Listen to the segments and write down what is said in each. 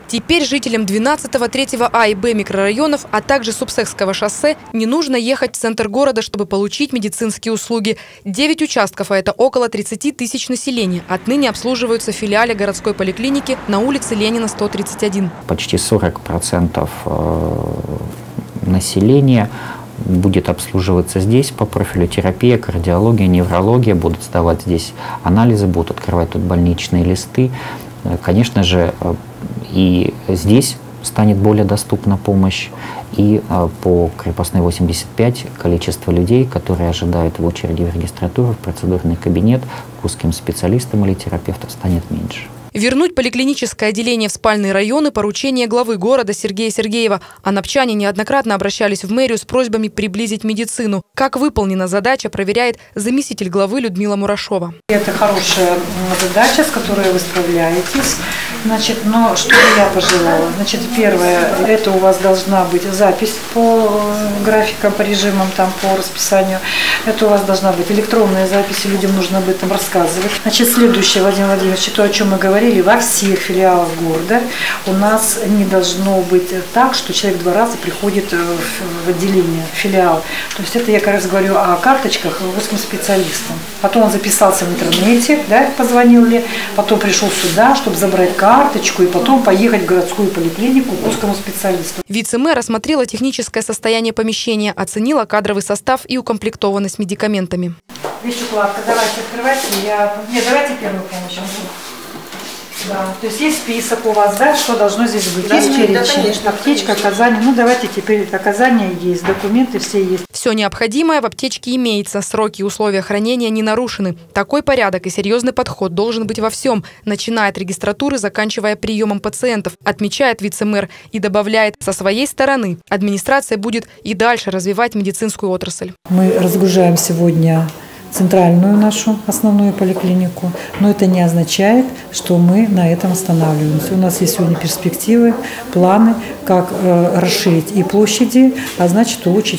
Теперь жителям 12, 3 А и Б микрорайонов, а также Субсекского шоссе не нужно ехать в центр города, чтобы получить медицинские услуги. 9 участков, а это около 30 тысяч населения, отныне обслуживаются в филиале городской поликлиники на улице Ленина, 131. Почти 40% населения будет обслуживаться здесь по профилю терапия, кардиология, неврология. Будут сдавать здесь анализы, будут открывать тут больничные листы. Конечно же, и здесь станет более доступна помощь. И по Крепостной 85 количество людей, которые ожидают в очереди в регистратуру, в процедурный кабинет, к узким специалистам или терапевтам станет меньше. Вернуть поликлиническое отделение в спальные районы – поручение главы города Сергея Сергеева. Анапчане неоднократно обращались в мэрию с просьбами приблизить медицину. Как выполнена задача, проверяет заместитель главы Людмила Мурашова. Это хорошая задача, с которой вы справляетесь. Но что бы я пожелала? Первое, это у вас должна быть запись по графикам, по режимам, по расписанию. Это у вас должна быть электронная запись, и людям нужно об этом рассказывать. Следующее, Владимир Владимирович, то, о чем мы говорили, во всех филиалах города у нас не должно быть так, что человек 2 раза приходит в отделение, в филиал. То есть это я как раз говорю о карточках узким специалистам. Потом он записался в интернете, позвонил ли, потом пришел сюда, чтобы забрать карточку и потом поехать в городскую поликлинику к узкому специалисту. Вице-мэр осмотрела техническое состояние помещения, оценила кадровый состав и укомплектованность медикаментами. Вещь-укладка, давайте открывайте. Давайте первую помощь. Да, то есть есть список у вас, что должно здесь быть? Да, есть перечень, да, аптечка, оказание. Давайте теперь оказание есть, документы все есть. Все необходимое в аптечке имеется, сроки и условия хранения не нарушены. Такой порядок и серьезный подход должен быть во всем, начиная от регистратуры, заканчивая приемом пациентов, отмечает вице-мэр и добавляет, со своей стороны администрация будет и дальше развивать медицинскую отрасль. Мы разгружаем сегодня центральную нашу основную поликлинику, но это не означает, что мы на этом останавливаемся. У нас есть сегодня перспективы, планы, как расширить и площади, а значит улучшить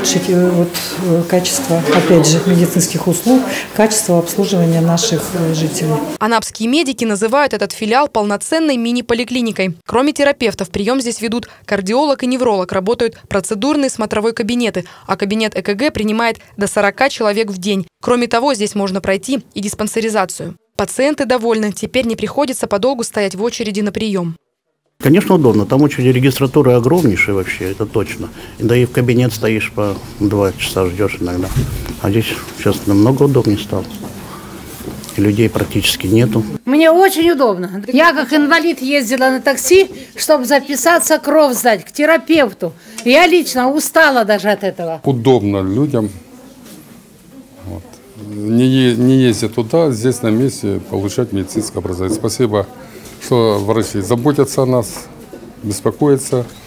качество, опять же, медицинских услуг, качество обслуживания наших жителей. Анапские медики называют этот филиал полноценной мини-поликлиникой. Кроме терапевтов, прием здесь ведут кардиолог и невролог, работают процедурные смотровые кабинеты, а кабинет ЭКГ принимает до 40 человек в день. Кроме того, здесь можно пройти и диспансеризацию. Пациенты довольны, теперь не приходится подолгу стоять в очереди на прием. Конечно, удобно. Там очередь регистратуры огромнейшая вообще, это точно. Да и в кабинет стоишь по 2 часа, ждешь иногда. А здесь сейчас намного удобнее стало. И людей практически нету. Мне очень удобно. Я как инвалид ездила на такси, чтобы записаться, кровь сдать к терапевту. Я лично устала даже от этого. Удобно людям. Не ездя туда, здесь на месте получать медицинское образование. Спасибо, что врачи заботятся о нас, беспокоятся.